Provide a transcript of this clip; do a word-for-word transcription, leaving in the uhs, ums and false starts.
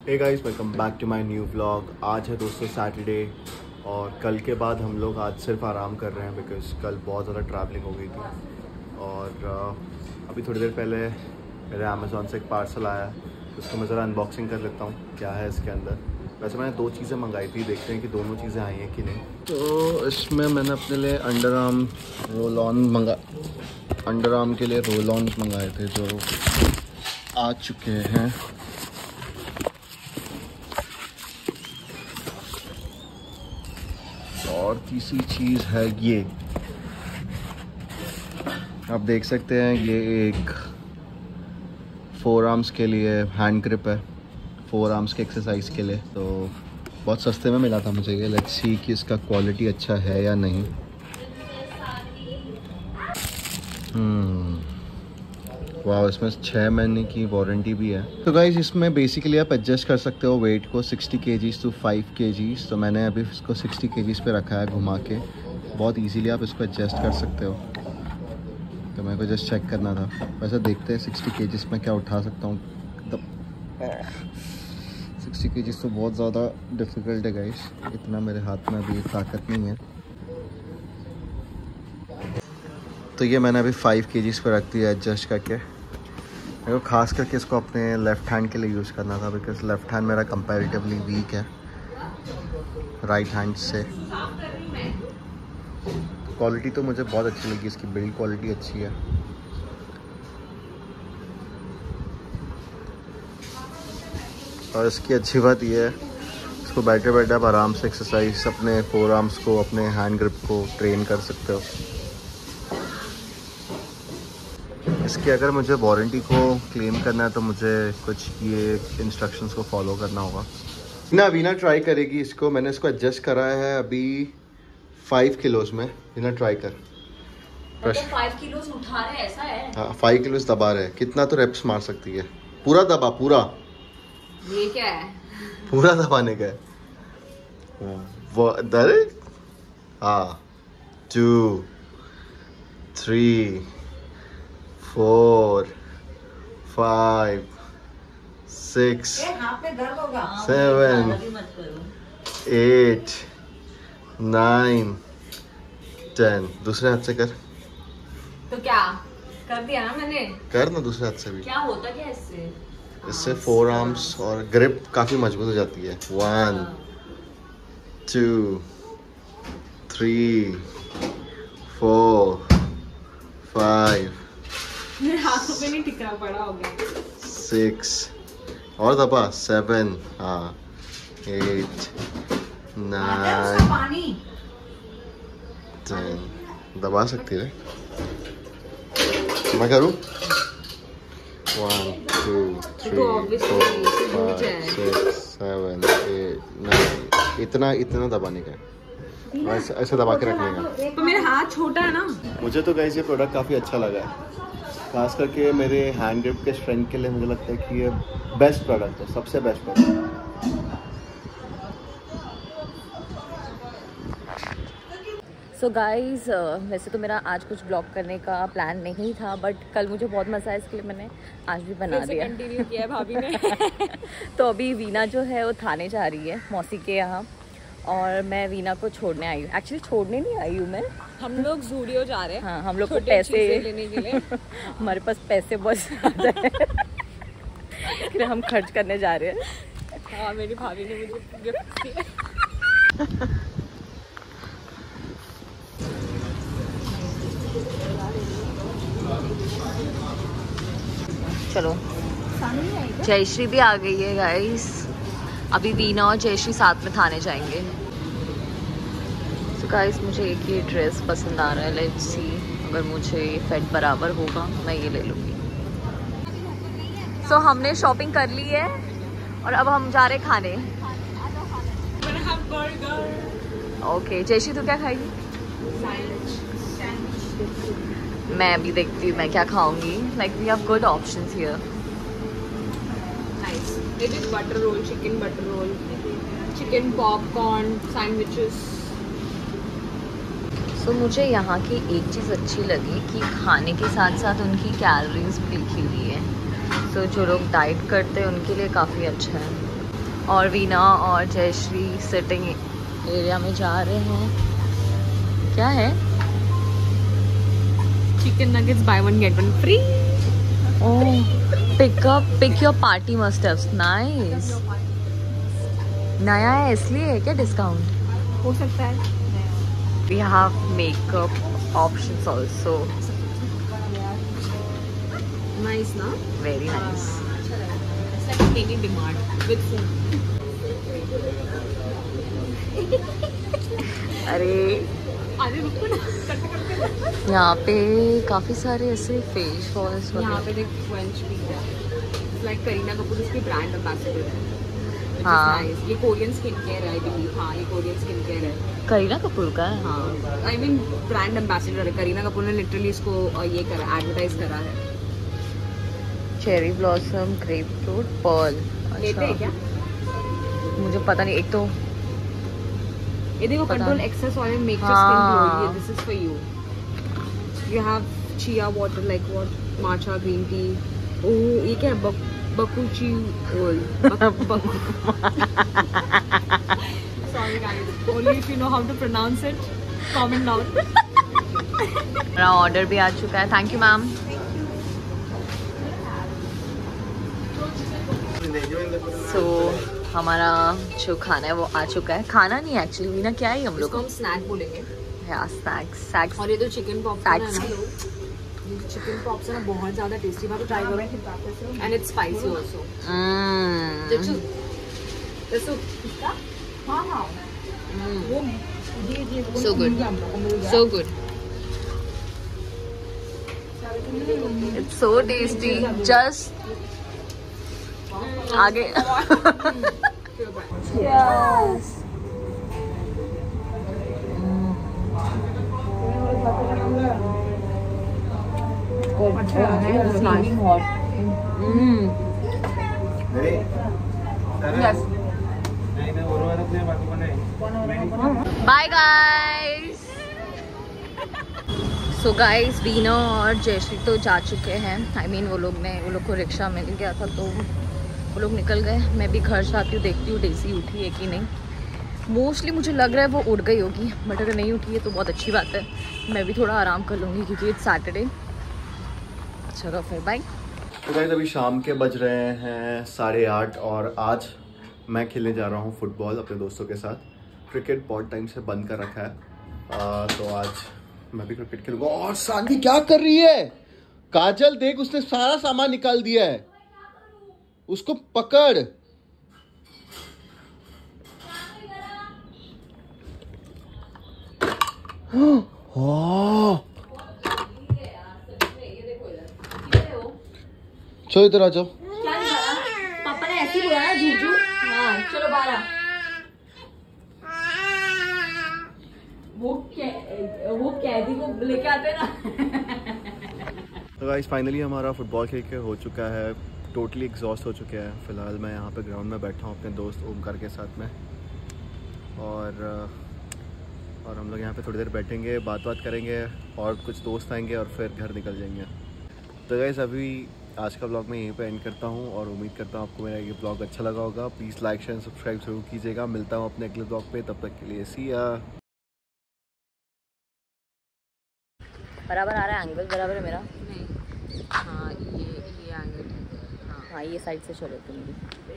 Hey guys, welcome back to my new vlog. आज है दोस्तों सैटरडे और कल के बाद हम लोग आज सिर्फ आराम कर रहे हैं बिकॉज़ कल बहुत ज़्यादा ट्रैवलिंग हो गई थी। और uh, अभी थोड़ी देर पहले मेरे अमेज़ॉन से एक पार्सल आया, उसको मैं ज़रा अनबॉक्सिंग कर लेता हूँ क्या है इसके अंदर। वैसे मैंने दो चीज़ें मंगाई थी, देखते हैं कि दोनों चीज़ें आई हैं कि नहीं। तो इसमें मैंने अपने लिए अंडर आर्म रोल ऑन मंगा अंडर आर्म के लिए रोल ऑन मंगाए थे जो आ चुके हैं। और तीसरी चीज़ है ये, आप देख सकते हैं ये एक फोर आर्म्स के लिए हैंड ग्रिप है, फोर आर्म्स के एक्सरसाइज के लिए। तो बहुत सस्ते में मिला था मुझे ये। लेट्स सी कि इसका क्वालिटी अच्छा है या नहीं। हम्म वाह, इसमें छः महीने की वारंटी भी है। तो गाइस इसमें बेसिकली आप एडजस्ट कर सकते हो वेट को sixty KGs to five KGs. तो मैंने अभी इसको सिक्सटी केजीज़ पे रखा है घुमा के। बहुत इजीली आप इसको एडजस्ट कर सकते हो। तो मेरे को जस्ट चेक करना था। वैसे देखते हैं सिक्सटी केजीज़ में क्या उठा सकता हूँ। सिक्सटी केजीज़ तो बहुत ज़्यादा डिफ़िकल्ट है गाइस, इतना मेरे हाथ में अभी ताकत नहीं है। तो ये मैंने अभी फाइव केजीज़ पे रख दिया एडजस्ट करके। मेरे को खास करके इसको अपने लेफ़्ट हैंड के लिए यूज़ करना था बिकॉज़ लेफ़्ट हैंड मेरा कंपैरेटिवली वीक है राइट हैंड से। क्वालिटी तो मुझे बहुत अच्छी लगी, इसकी बिल्ड क्वालिटी अच्छी है। और इसकी अच्छी बात यह है, इसको बैठे बैठे आप आराम से एक्सरसाइज अपने फोर आर्म्स को, अपने हैंड ग्रिप को ट्रेन कर सकते हो। इसकी अगर मुझे वारंटी को क्लेम करना है तो मुझे कुछ ये इंस्ट्रक्शंस को फॉलो करना होगा। ना वीना ट्राई करेगी इसको। मैंने इसको एडजस्ट कराया है अभी फाइव किलोज़ में। वीना ट्राई कर। तो फाइव किलोज उठा रहे, ऐसा है? हाँ, फाइव किलोज़ दबा रहे। कितना तो रेप्स मार सकती है? पूरा दबा, पूरा। ये क्या है? पूरा दबाने का है वो दर। हाँ, two three four five six seven eight nine ten. दूसरे हाथ से कर। तो क्या कर दिया ना मैंने? कर ना दूसरे हाथ से भी। क्या होता क्या इससे? इससे फोर आर्म्स और ग्रिप काफी मजबूत हो जाती है। One two three four five मेरे हाथों पे नहीं टिकरा पड़ा होगा। सिक्स और दबा, सेवन, हाँ, एट, नाइन, टेन। दबा सकती है। मैं करूँ? One two three four five six seven eight nine. इतना इतना दबाने का है, ऐसे ऐसे दबा के रखने का। तो मेरा हाथ छोटा है ना। मुझे तो गाइस ये प्रोडक्ट काफ़ी अच्छा लगा है, खास करके मेरे हैंड ग्रिप के स्ट्रेंथ के लिए। मुझे लगता है कि ये बेस्ट प्रोडक्ट है, सबसे बेस्ट प्रोडक्ट। सो गाइज, वैसे तो मेरा आज कुछ ब्लॉग करने का प्लान नहीं था, बट कल मुझे बहुत मज़ा है, इसके लिए मैंने आज भी बना दिया। कंटिन्यू किया है भाभी ने। तो अभी वीना जो है वो थाने जा रही है मौसी के यहाँ, और मैं वीना को छोड़ने आई हूँ। एक्चुअली छोड़ने नहीं आई हूँ मैं, हम लोग ज़ूडियो जा रहे हैं। हाँ, हम लोग को पैसे लेने के लिए हमारे पास पैसे बहुत ज़्यादा है, इसलिए हम खर्च करने जा रहे हैं। हाँ, मेरी भाभी ने मुझे गिफ्ट किया। चलो, जयश्री भी आ गई है गाइस। अभी वीना और जयश्री साथ में थाने जाएंगे। तो गाइस मुझे एक ये ड्रेस पसंद आ रहा है, लेट्स सी अगर मुझे फिट बराबर होगा मैं ये ले लूँगी। सो so, हमने शॉपिंग कर ली है और अब हम जा रहे खाने। ओके, जयश्री तू क्या खाएगी? मैं अभी देखती हूँ मैं क्या खाऊंगी। Like we have good options here. Nice. It is butter roll, chicken butter roll, chicken popcorn, sandwiches. So मुझे यहाँ की एक चीज़ अच्छी लगी कि खाने के साथ साथ उनकी कैलोरीज भी लिखी हुई है। सो जो लोग डाइट करते हैं उनके लिए काफ़ी अच्छा है। और वीना और जयश्री सिटिंग एरिया में जा रहे हैं। क्या है? Chicken nuggets buy one get one free. Oh, pick up pick your party must have nice. नया है इसलिए है क्या डिस्काउंट? हो सकता है। We have makeup options also. Nice, na? Very nice. It's like a mini demand with food. अरे अरे रुको ना, करते करते। यहाँ पे काफी सारे ऐसे फेस वॉश यहाँ पे देख फ्रेंच भी है। It's like करीना कपूर उसकी ब्रांड एम्बेसडर है। हाँ। Nice. ये कोरियन स्किन केयर है, I believe. हाँ, ये कोरियन स्किन केयर है। करीना कपूर का है? हाँ, आई मीन ब्रांड एम्बेसडर है। करीना कपूर ने लिटरली इसको ये करा, एडवर्टाइज करा है। Cherry blossom, grapefruit, pearl. लेते हैं क्या? मुझे पता नहीं। एक तो ये देखो, control excess oil make your skin glowy. This is for you. You have chia water like what, matcha green tea. Oh, ये क्या है? बकुची oil. Sorry guys, only if you know how to pronounce it, comment down. मेरा order भी आ चुका है। Thank you ma'am. सो हमारा जो खाना है वो आ चुका है। खाना नहीं एक्चुअली वीना, क्या है हम लोग इसको हम स्नैक बोलेंगे। हाँ, स्नैक्स स्नैक्स। और ये तो चिकन पॉप्स है ना, चिकन पॉप्स है ना, बहुत ज्यादा टेस्टी। वहाँ पे ट्राई करो। And it's spicy also. Hmm, हाँ हाँ, वो so good, so good. It's so tasty. Just आगे। Yes. It's nice. Hot. Mm. Yes. Bye guys. So guys, Veena और जयश्री तो जा चुके हैं। आई I मीन mean, वो लोग ने वो लोग को रिक्शा मिल गया था तो वो लोग निकल गए। मैं भी घर जाती हूँ, देखती हूँ डेज़ी उठी है कि नहीं। मोस्टली मुझे लग रहा है वो उठ गई होगी, बट अगर नहीं उठी है तो बहुत अच्छी बात है। मैं भी थोड़ा आराम कर लूँगी क्योंकि इट्स सैटरडे। चलो फिर बाय। तो गाइस अभी शाम के बज रहे हैं साढ़े आठ और आज मैं खेलने जा रहा हूँ फुटबॉल अपने दोस्तों के साथ। क्रिकेट बहुत टाइम से बंद कर रखा है, आ, तो आज मैं भी क्रिकेट खेलूंगा। और सानवी क्या कर रही है? काजल देख, उसने सारा सामान निकाल दिया है, उसको पकड़। चलो इधर आ जाओ। क्या निकाला? पापा ने ऐसे ही बोला ना, झूठू। हाँ चलो बारह। वो कै वो कैदी को लेके आते ना। तो गाइस फाइनली हमारा फुटबॉल खेल के हो चुका है। टोटली एग्जॉस्ट हो चुके हैं। फिलहाल मैं यहाँ पे ग्राउंड में बैठा हूँ अपने दोस्त ओमकार के साथ में, और और हम लोग यहाँ पे थोड़ी देर बैठेंगे, बात बात करेंगे, और कुछ दोस्त आएंगे और फिर घर निकल जाएंगे। तो गाइस अभी आज का ब्लॉग मैं यहीं पे एंड करता हूँ और उम्मीद करता हूँ आपको मेरा ये ब्लॉग अच्छा लगा होगा। प्लीज़ लाइक शेयर सब्सक्राइब जरूर कीजिएगा। मिलता हूँ अपने अगले ब्लॉग पे, तब तक के लिए सी या। बराबर आ रहा है एंगल? बराबर है मेरा? नहीं। हाँ, ये ये एंगल है। हाँ, ये साइड से चलो तुम भी।